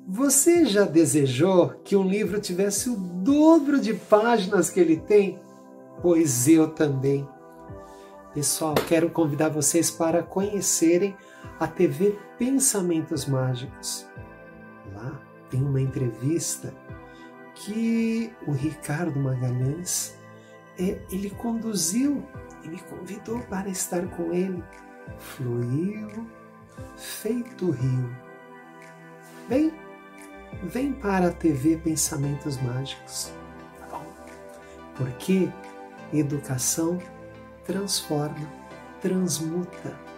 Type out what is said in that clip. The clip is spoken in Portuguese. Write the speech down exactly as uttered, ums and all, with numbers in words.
Você já desejou que um livro tivesse o dobro de páginas que ele tem? Pois eu também. Pessoal, quero convidar vocês para conhecerem a T V Pensamentos Mágicos. Lá tem uma entrevista que o Ricardo Magalhães, é, ele conduziu e me convidou para estar com ele. Fluiu, feito rio. Bem, vem para a T V Pensamentos Mágicos, tá bom? Porque educação transforma, transmuta.